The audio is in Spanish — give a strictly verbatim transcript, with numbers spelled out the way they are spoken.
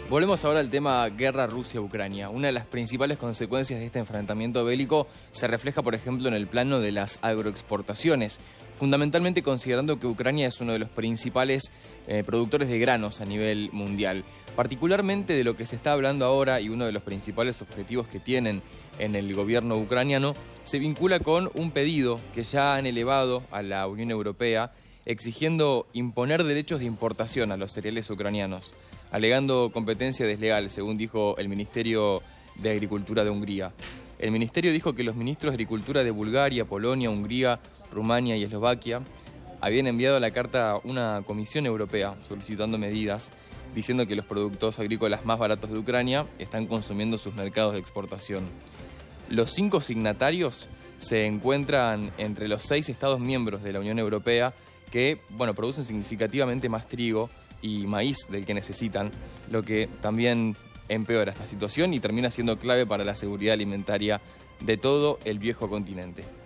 Volvemos ahora al tema guerra Rusia-Ucrania. Una de las principales consecuencias de este enfrentamiento bélico se refleja, por ejemplo, en el plano de las agroexportaciones, fundamentalmente considerando que Ucrania es uno de los principales eh, productores de granos a nivel mundial. Particularmente de lo que se está hablando ahora y uno de los principales objetivos que tienen en el gobierno ucraniano se vincula con un pedido que ya han elevado a la Unión Europea exigiendo imponer derechos de importación a los cereales ucranianos, alegando competencia desleal, según dijo el Ministerio de Agricultura de Hungría. El ministerio dijo que los ministros de Agricultura de Bulgaria, Polonia, Hungría, Rumania y Eslovaquia habían enviado a la carta a una comisión europea solicitando medidas, diciendo que los productos agrícolas más baratos de Ucrania están consumiendo sus mercados de exportación. Los cinco signatarios se encuentran entre los seis Estados miembros de la Unión Europea que, bueno, producen significativamente más trigo y maíz del que necesitan, lo que también empeora esta situación y termina siendo clave para la seguridad alimentaria de todo el viejo continente.